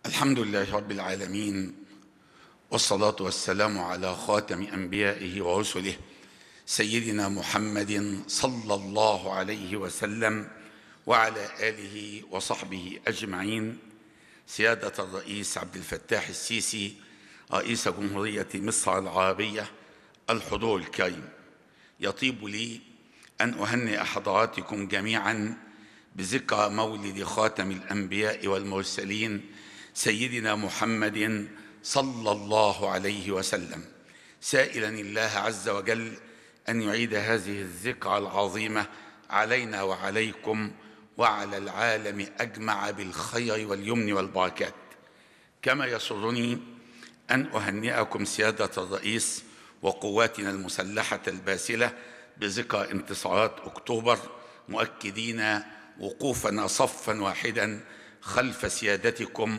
الحمد لله رب العالمين، والصلاة والسلام على خاتم أنبيائه ورسله سيدنا محمد صلى الله عليه وسلم وعلى آله وصحبه أجمعين. سيادة الرئيس عبد الفتاح السيسي رئيس جمهورية مصر العربية، الحضور الكريم، يطيب لي أن أهنئ حضراتكم جميعا بذكرى مولد خاتم الأنبياء والمرسلين سيدنا محمد صلى الله عليه وسلم، سائلا الله عز وجل أن يعيد هذه الذكرى العظيمة علينا وعليكم وعلى العالم أجمع بالخير واليمن والبركات. كما يسرني أن أهنئكم سيادة الرئيس وقواتنا المسلحة الباسلة بذكرى انتصارات أكتوبر، مؤكدين وقوفنا صفا واحدا خلف سيادتكم،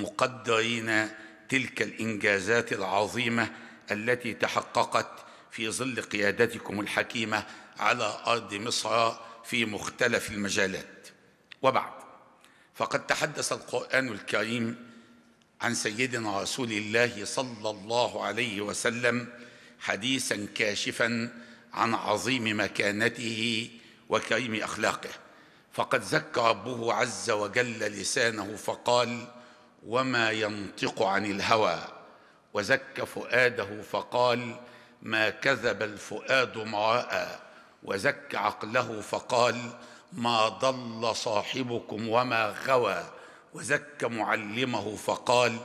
مقدرين تلك الإنجازات العظيمة التي تحققت في ظل قيادتكم الحكيمة على أرض مصر في مختلف المجالات. وبعد، فقد تحدث القرآن الكريم عن سيدنا رسول الله صلى الله عليه وسلم حديثا كاشفا عن عظيم مكانته وكريم أخلاقه، فقد زكى ربه عز وجل لسانه فقال: وما ينطق عن الهوى، وزكى فؤاده فقال: ما كذب الفؤاد ما رأى، وزكى عقله فقال: ما ضل صاحبكم وما غوى، وزكى معلمه فقال: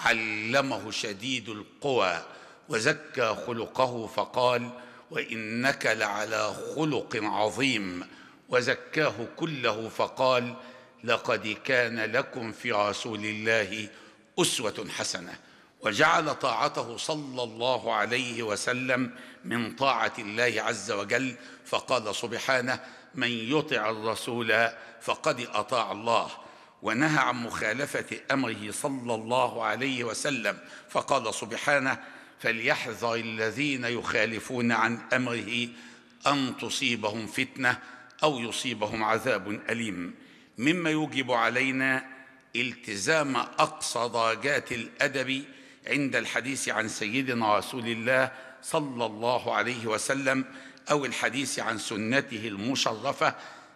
علمه شديد القوى، وزكى خلقه فقال: وإنك لعلى خلق عظيم، وزكاه كله فقال: لقد كان لكم في رسول الله أسوة حسنة، وجعل طاعته صلى الله عليه وسلم من طاعة الله عز وجل، فقال سبحانه: من يطع الرسول فقد أطاع الله، ونهى عن مخالفة أمره صلى الله عليه وسلم، فقال سبحانه: فليحذر الذين يخالفون عن أمره أن تصيبهم فتنة أو يصيبهم عذاب أليم. مما يوجب علينا التزام أقصى درجات الأدب عند الحديث عن سيدنا رسول الله صلى الله عليه وسلم، أو الحديث عن سنته المشرفة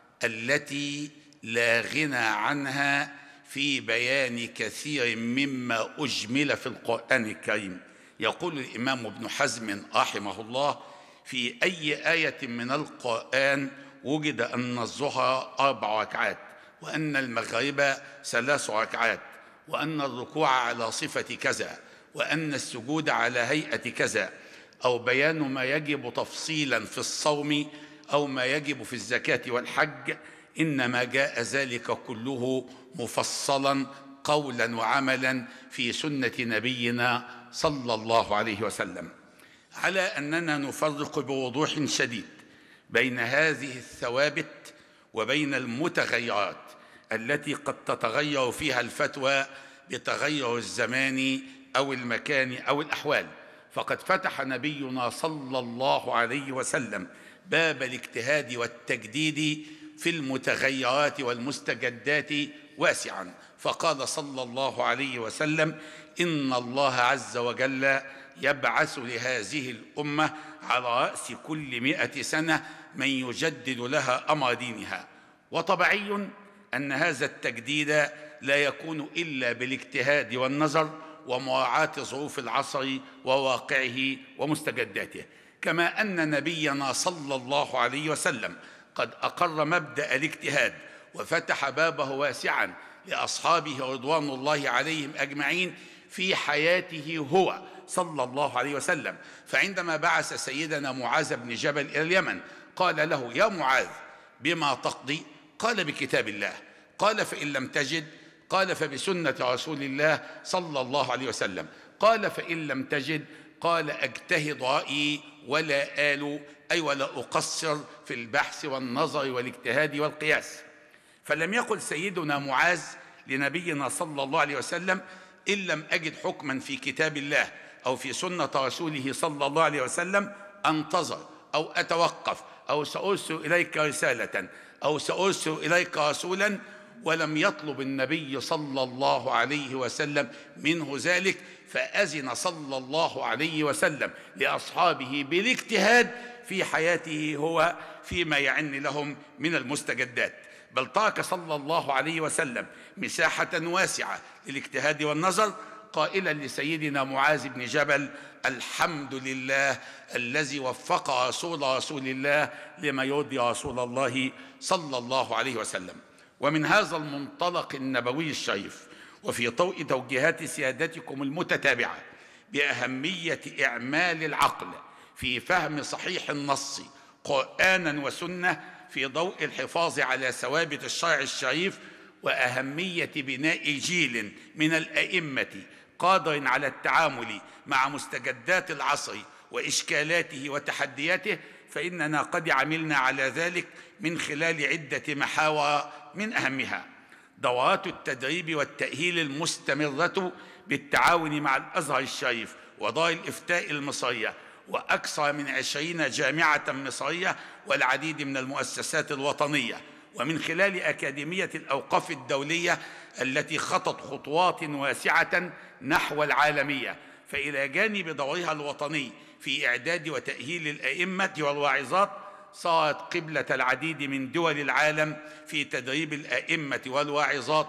التي لا غنى عنها في بيان كثير مما أجمل في القرآن الكريم. يقول الإمام ابن حزم رحمه الله: في أي آية من القرآن وجد أن الظهر 4 ركعات، وأن المغرب 3 ركعات، وأن الركوع على صفة كذا، وأن السجود على هيئة كذا، أو بيان ما يجب تفصيلا في الصوم أو ما يجب في الزكاة والحج، إنما جاء ذلك كله مفصلا قولا وعملا في سنة نبينا صلى الله عليه وسلم. على أننا نفرق بوضوح شديد بين هذه الثوابت وبين المتغيرات التي قد تتغير فيها الفتوى بتغير الزمان أو المكان أو الأحوال. فقد فتح نبينا صلى الله عليه وسلم باب الاجتهاد والتجديد في المتغيرات والمستجدات واسعا، فقال صلى الله عليه وسلم: إن الله عز وجل يبعث لهذه الأمة على رأس كل 100 سنة من يجدد لها أمر دينها. وطبيعي أن هذا التجديد لا يكون إلا بالاجتهاد والنظر ومراعاة ظروف العصر وواقعه ومستجداته، كما أن نبينا صلى الله عليه وسلم قد أقر مبدأ الاجتهاد وفتح بابه واسعا لأصحابه رضوان الله عليهم أجمعين في حياته هو صلى الله عليه وسلم. فعندما بعث سيدنا معاذ بن جبل إلى اليمن قال له: يا معاذ بما تقضي؟ قال: بكتاب الله. قال: فإن لم تجد؟ قال: فبسنة رسول الله صلى الله عليه وسلم. قال: فإن لم تجد؟ قال: أجتهد رأيي ولا آل، أي ولا أقصر في البحث والنظر والاجتهاد والقياس. فلم يقل سيدنا معاذ لنبينا صلى الله عليه وسلم: إن لم أجد حكما في كتاب الله أو في سنة رسوله صلى الله عليه وسلم أنتظر أو أتوقف أو سأرسل إليك رسالة أو سأرسل إليك رسولا ولم يطلب النبي صلى الله عليه وسلم منه ذلك، فأذن صلى الله عليه وسلم لأصحابه بالاجتهاد في حياته هو فيما يعن لهم من المستجدات، بل ترك صلى الله عليه وسلم مساحة واسعة للاجتهاد والنظر، قائلا لسيدنا معاذ بن جبل: الحمد لله الذي وفق رسول الله لما يرضي رسول الله صلى الله عليه وسلم. ومن هذا المنطلق النبوي الشريف، وفي ضوء توجيهات سيادتكم المتتابعة بأهمية إعمال العقل في فهم صحيح النص قرآنا وسنة، في ضوء الحفاظ على ثوابت الشرع الشريف، وأهمية بناء جيل من الأئمة قادر على التعامل مع مستجدات العصر وإشكالاته وتحدياته، فإننا قد عملنا على ذلك من خلال عدة محاور، من أهمها دورات التدريب والتأهيل المستمرة بالتعاون مع الأزهر الشريف ودار الإفتاء المصرية وأكثر من 20 جامعة مصرية والعديد من المؤسسات الوطنية، ومن خلال أكاديمية الأوقاف الدولية التي خطت خطوات واسعة نحو العالمية، فإلى جانب دورها الوطني في إعداد وتأهيل الأئمة والواعظات، صارت قبلة العديد من دول العالم في تدريب الأئمة والواعظات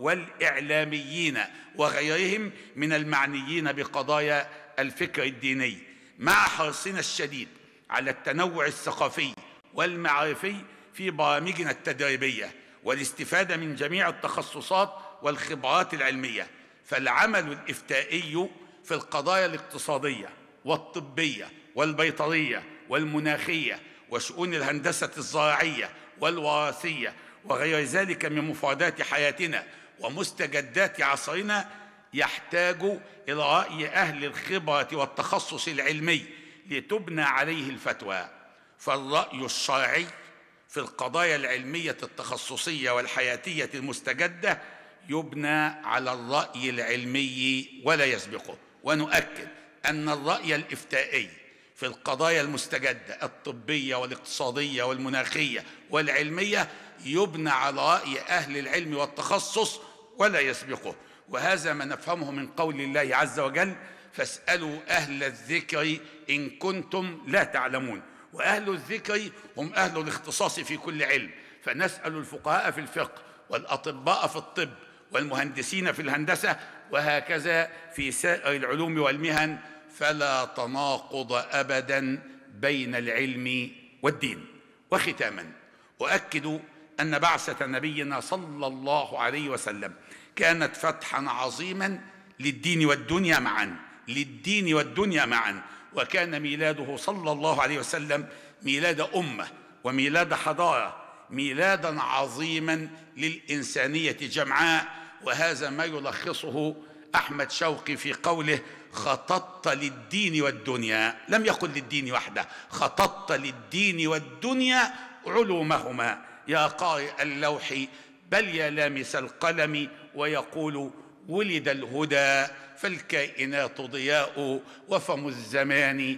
والإعلاميين وغيرهم من المعنيين بقضايا الفكر الديني، مع حرصنا الشديد على التنوع الثقافي والمعرفي في برامجنا التدريبية والاستفادة من جميع التخصصات والخبرات العلمية. فالعمل الإفتائي في القضايا الاقتصادية والطبية والبيطرية والمناخية وشؤون الهندسة الزراعية والوراثية وغير ذلك من مفردات حياتنا ومستجدات عصرنا يحتاج إلى رأي أهل الخبرة والتخصص العلمي لتبنى عليه الفتوى. فالرأي الشرعي في القضايا العلمية التخصصية والحياتية المستجدة يبنى على الرأي العلمي ولا يسبقه. ونؤكد أن الرأي الإفتائي في القضايا المستجدة الطبية والاقتصادية والمناخية والعلمية يبنى على رأي أهل العلم والتخصص ولا يسبقه، وهذا ما نفهمه من قول الله عز وجل: فاسألوا أهل الذكر إن كنتم لا تعلمون. وأهل الذكر هم أهل الاختصاص في كل علم، فنسأل الفقهاء في الفقه والأطباء في الطب والمهندسين في الهندسة، وهكذا في سائر العلوم والمهن، فلا تناقض أبدا بين العلم والدين. وختاما أؤكد أن بعثة نبينا صلى الله عليه وسلم كانت فتحا عظيما للدين والدنيا معا، للدين والدنيا معا، وكان ميلاده صلى الله عليه وسلم ميلاد أمة وميلاد حضارة، ميلادا عظيما للإنسانية جمعاء. وهذا ما يلخصه أحمد شوقي في قوله: خططت للدين والدنيا، لم يقل للدين وحده، خططت للدين والدنيا علومهما يا قارئ اللوح بل يا لامس القلم، ويقول: ولد الهدى فالكائنات ضياء وفم الزمان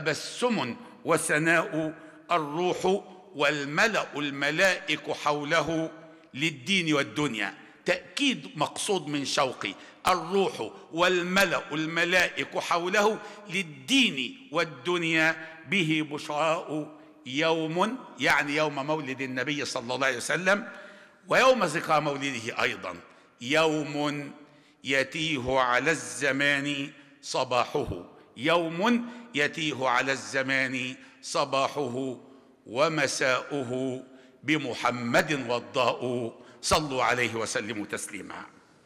تبسم وسناء، الروح والملأ الملائك حوله للدين والدنيا. تأكيد مقصود من شوقي: الروح والملأ الملائك حوله للدين والدنيا، به بشراء يوم، يعني يوم مولد النبي صلى الله عليه وسلم، ويوم ذكرى مولده أيضا، يوم يتيه على الزمان صباحه، يوم يتيه على الزمان صباحه ومساؤه، بمحمد والضاء صلوا عليه وسلموا تسليما.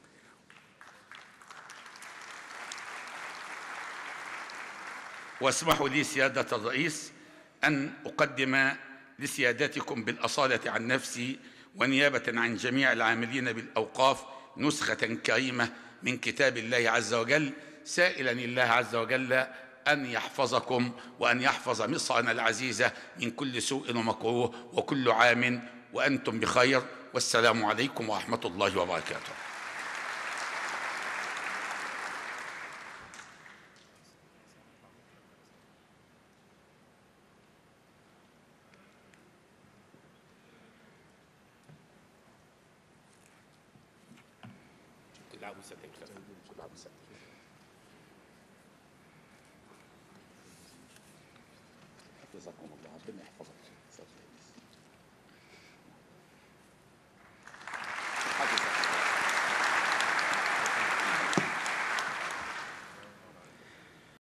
واسمحوا لي سيادة الرئيس أن أقدم لسيادتكم بالأصالة عن نفسي ونيابة عن جميع العاملين بالأوقاف نسخة كريمة من كتاب الله عز وجل، سائلا الله عز وجل أن يحفظكم وأن يحفظ مصرنا العزيزة من كل سوء ومكروه، وكل عام وأنتم بخير، والسلام عليكم ورحمة الله وبركاته. جزاكم الله، ربنا يحفظك.